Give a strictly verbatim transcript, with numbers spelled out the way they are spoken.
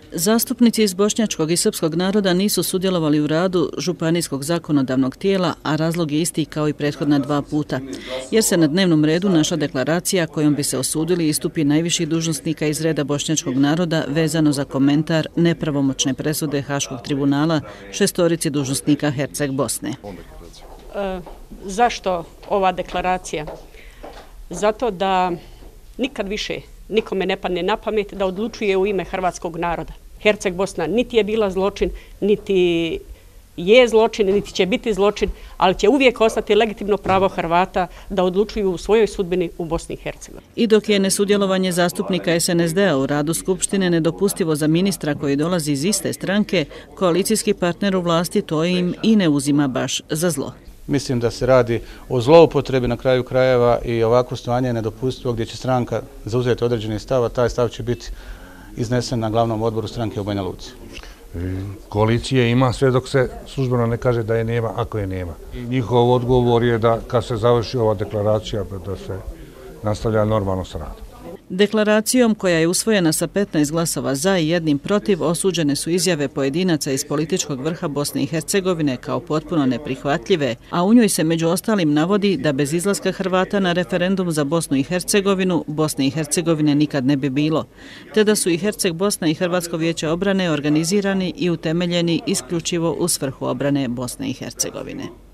Zastupnici iz bošnjačkog i srpskog naroda nisu sudjelovali u radu županijskog zakonodavnog tijela, a razlog je isti kao i prethodna dva puta, jer se na dnevnom redu našla deklaracija kojom bi se osudili istupi najviših dužnosnika iz reda bošnjačkog naroda vezano za komentar nepravomoćne presude Haškog tribunala šestorici dužnosnika Herceg Bosne. E, zašto ova deklaracija? Zato da nikad više nikome ne padne na pamet da odlučuje u ime hrvatskog naroda. Herceg Bosna niti je bila zločin, niti je zločin, niti će biti zločin, ali će uvijek ostati legitimno pravo Hrvata da odlučuju u svojoj sudbini u Bosni i Hercegovini. I dok je nesudjelovanje zastupnika es en es de a u radu Skupštine nedopustivo za ministra koji dolazi iz iste stranke, koalicijski partner u vlasti to im i ne uzima baš za zlo. Mislim da se radi o zloupotrebi na kraju krajeva i ovako stanje je nedopustivo gdje će stranka zauzeti određeni stav, a taj stav će biti iznesen na glavnom odboru stranke u Banja Luci. Koalicije ima sve dok se službeno ne kaže da je nema, ako je nema. Njihov odgovor je da kad se završi ova deklaracija da se nastavlja normalno s radom. Deklaracijom koja je usvojena sa petnaest glasova za i jednim protiv osuđene su izjave pojedinaca iz političkog vrha Bosne i Hercegovine kao potpuno neprihvatljive, a u njoj se među ostalim navodi da bez izlaska Hrvata na referendum za Bosnu i Hercegovinu, Bosne i Hercegovine nikad ne bi bilo, te da su i Herceg Bosna i Hrvatsko vijeće obrane organizirani i utemeljeni isključivo u svrhu obrane Bosne i Hercegovine.